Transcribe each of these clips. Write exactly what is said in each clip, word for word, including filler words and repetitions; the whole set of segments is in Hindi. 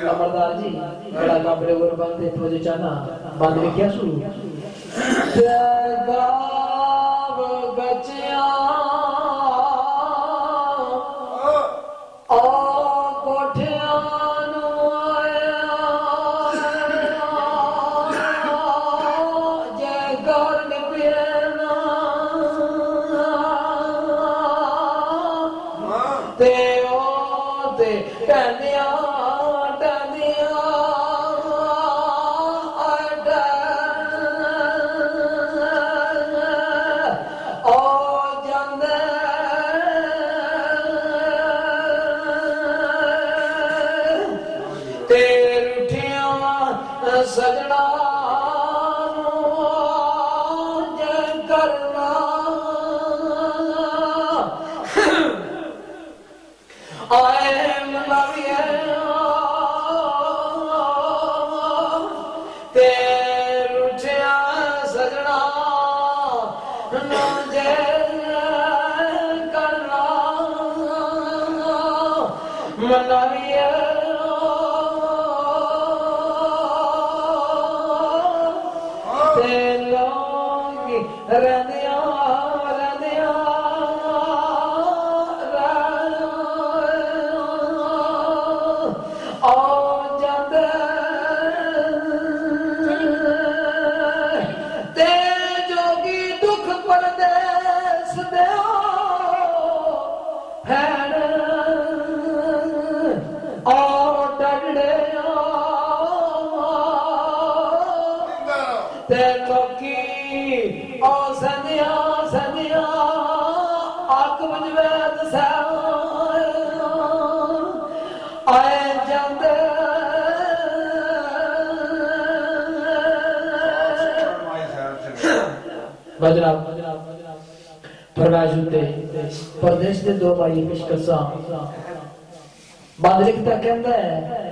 अमरदार जी बड़ा कपड़े और बंदे तुझे जाना बंद लिखिया सु गाव बचिया ओ कोठिया नु आया जय गौर निपना ते ओ ते टनिया टनिया ओ जंदे ते रुठिया सजना जय करना आए मलाविया ते रुठिया सजना जय करना मलाविया ते लोग रंदिया रंदिया ओ जंदे ते जोगी दुख परदेस दे भैन ओ डडे ते लोकी ओ सनिया सनिया आक बजवैद सा आए जाते बजरा फरमाइश होते परदेश दे दो भाई पेशकशा बंद लिखता कहंदा है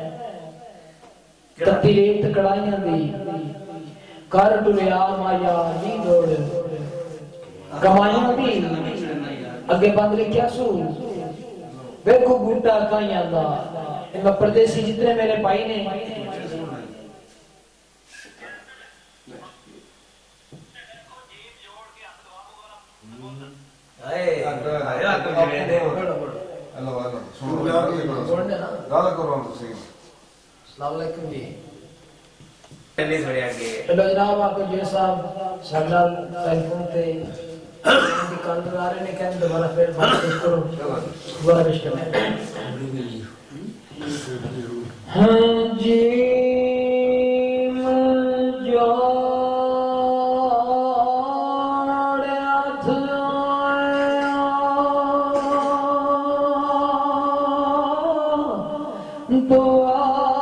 तत्ती रेत कड़ाइयां दी कर टुरिया माया नी दौड़ कमाइयां दी अगे बंद लिखिया सू देखो बूटा काइयां दा इनमें परदेसी जितने मेरे भाई ने हेलो हेलो सुनो गाल करो तुसी अस्सलाम वालेकुम जी नहीं छोड़े आगे हेलो जनाब आपको जी साहब सरदार टेलीफोन पे इनकी कॉल आ रहे ने कहन दोबारा फिर बात करो दोबारा पेश करो हां जी जो दुआ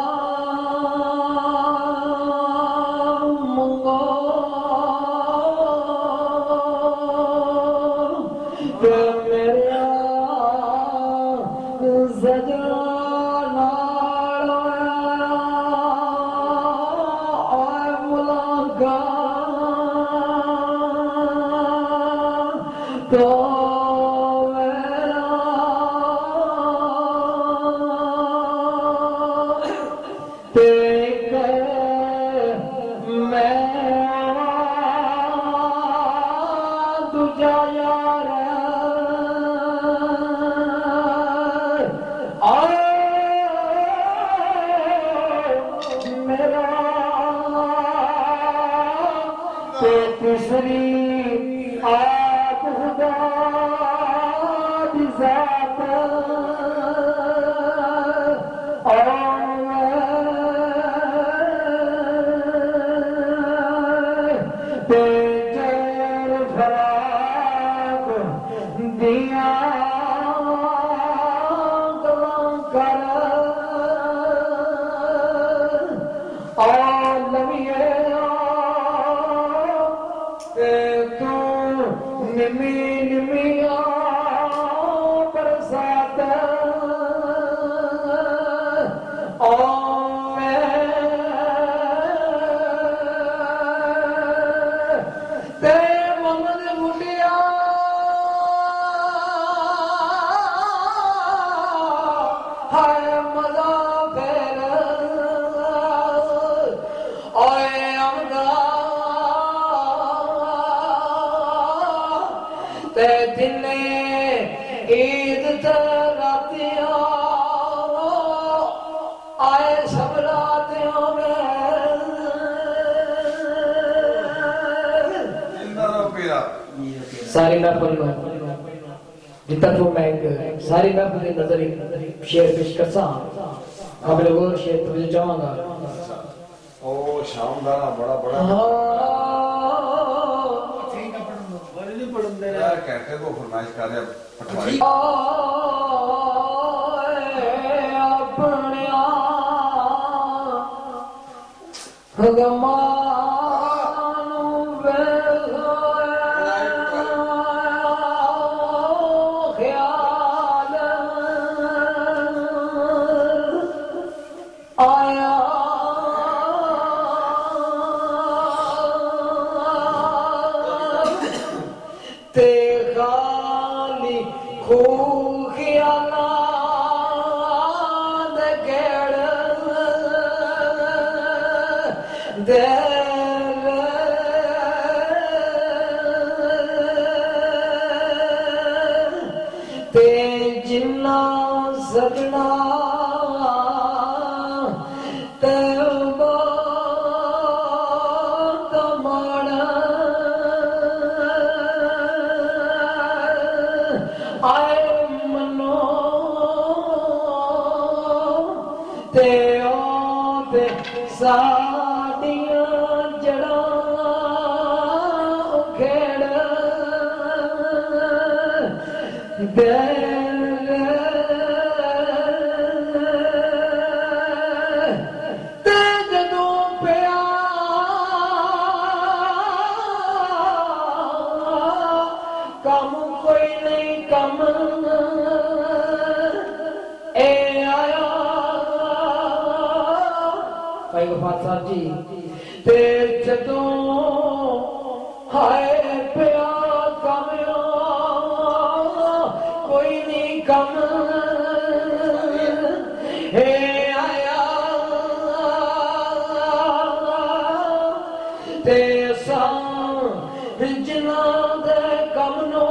मंगो ते मेरा सजना आए मुलाकात तो तीसरी आप खुदा दी ज़ात और ते जर फराग दिया गलां कर आलमिए तू निमी निमिया बरसात ओ ते मोहम्मद मुंडिया हाय मजा फेर ओए अमदा ते दिने ईद रातिया आए सब रातियों में सारी महफिल जितना तो मैं सारी महफिल की नजर शेर पेश कर सा काबिल गौर शेर तुझे चाहूंगा ओ शाम का ना बड़ा बड़ा ठीक है पढ़ो बड़े नहीं पढ़ते यार कहते को फरमाइश कर रहे पटवारी अपने गमा ते जिन्ना सजना ते तमाड़ा आए मनो ते ओ ते साडियां जड़ा उखेड़ दे ते जदों हाय पिया कमया कोई नहीं कम हे आया ते सा जिना दे कम नो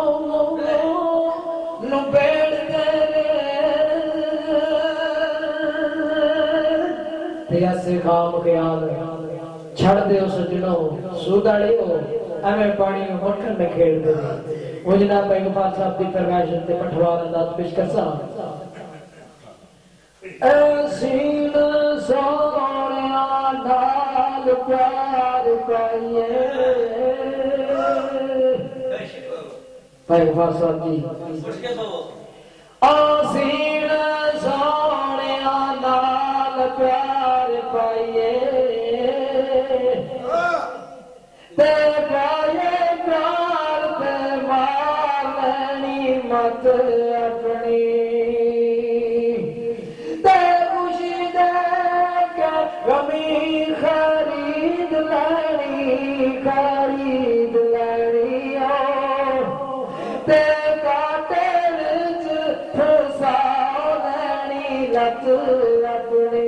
नु बेड़ ते ऐसे काम ख्याल छड़ दे सजनो सुदाड़ी हो एवें पानी में मोटर में खेल दे मुझना भाई गफार साहब की फरमाइश ते पठवार अंदाज पेश कर सा ऐसीन सोनिया नाल प्यार पाइए भाई गफार साहब जी ऐसीन सोनिया नाल प्यार पाइए ते पाए प्यार ते मारनी मत अपनी ते खुशी दे के गमी खरीद लेनी खरीद लेनी ते काटे विच फसा लेनी लत अपनी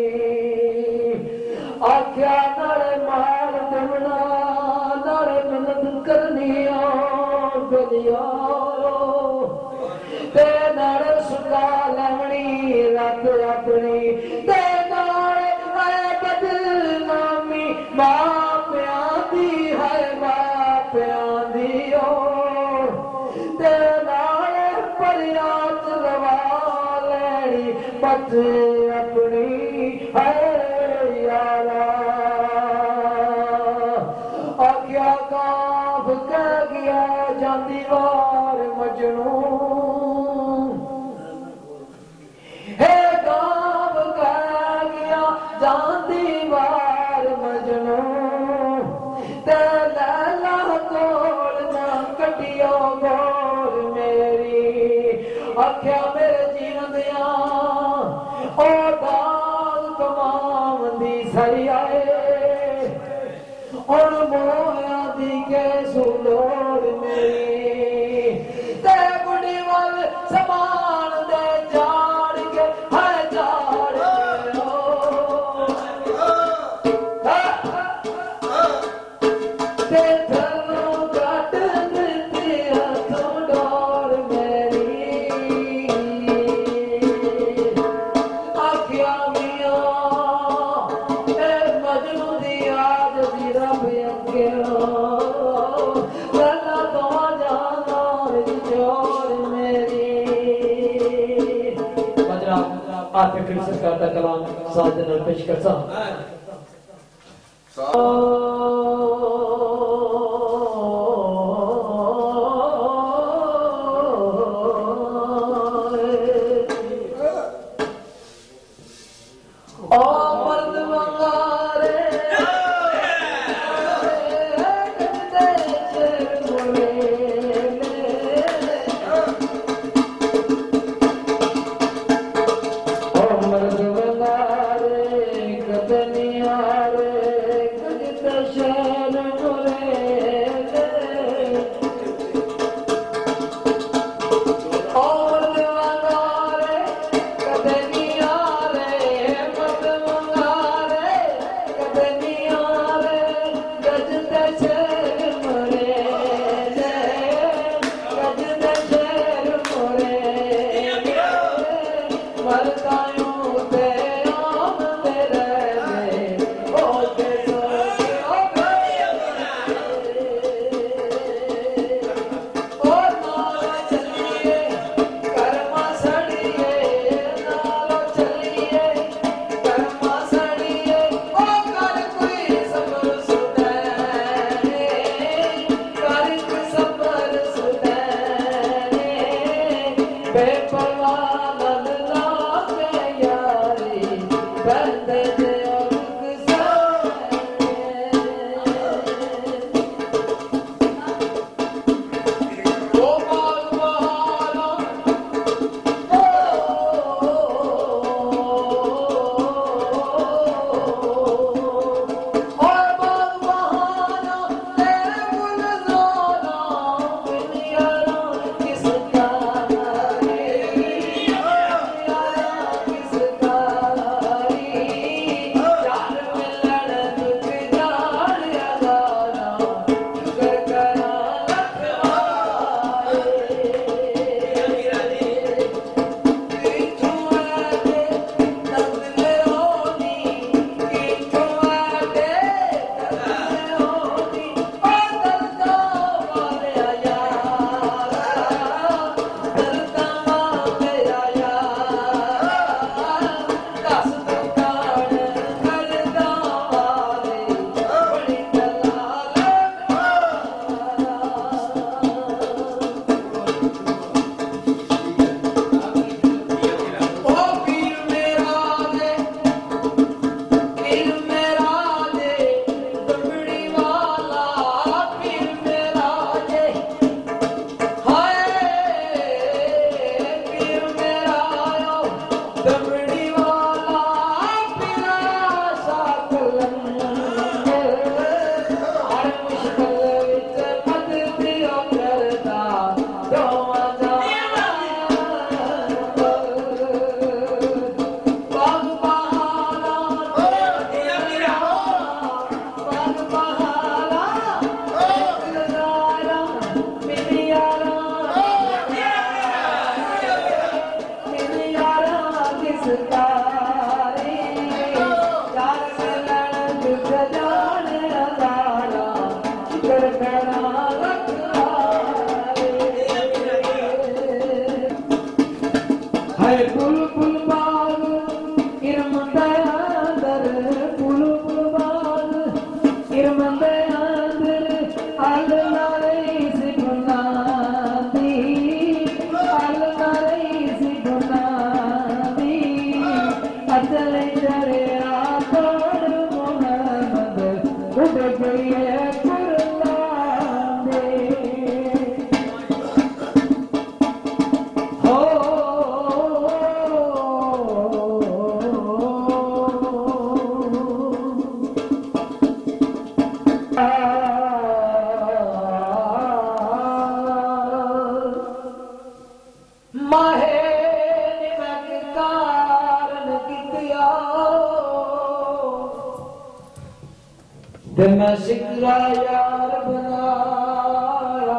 आख्या नाले मार देवना नाले मदद करनी गलिया ते नाले सुका लवनी रत अपनी ते नाले बदनामी मां प्यां दी है मां प्यां दी ते नाले परियात लवा लेनी पत अपनी है यारा आख्या काफ कह गया जाती वार मजनू हे काफ कह गया जाती वार मजनू ते लैला कोल ना कटियो गोर मेरी आख्या मेरे जीवन दिया ओ दाल तमाम दी सही आए और मोया दी के सुलोर मेरी ते बुढ़ी वाल समान दे जाड़ के है जाड़ के रब अग्यो गल्ला तो जाना जोर मेरी मजरा आप फिर सरकार का कलाम साथ में पेश करता ते मैं सिकरा यार बनाया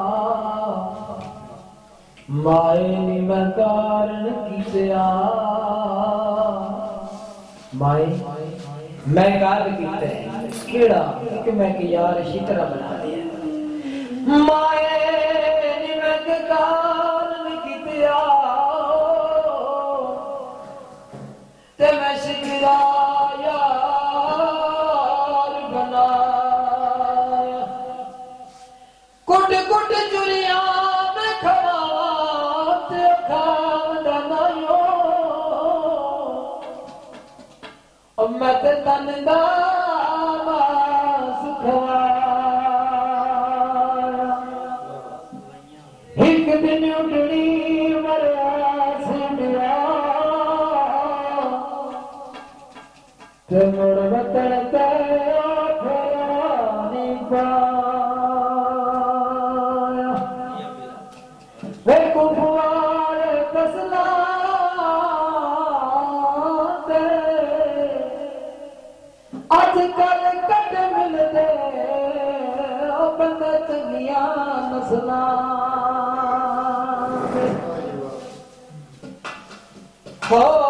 माए नी मैं कारण किया माए मैं कारण किते केड़ा कि मैं कि यार इसी तरह बना दिया माए निमक कान निकितिया ते मैं सिकरा यार बनाया कुट कुट चुरिया में खवा ते खांदा नायो अब मैं ते तन दा एक दिन उठनी मरा सिंधिया ते मुड़ वतन ते आखरानी पाया वे कुफवार कसला ते आजकल कट मिलदे बंदा चंगिया नस्ला Oh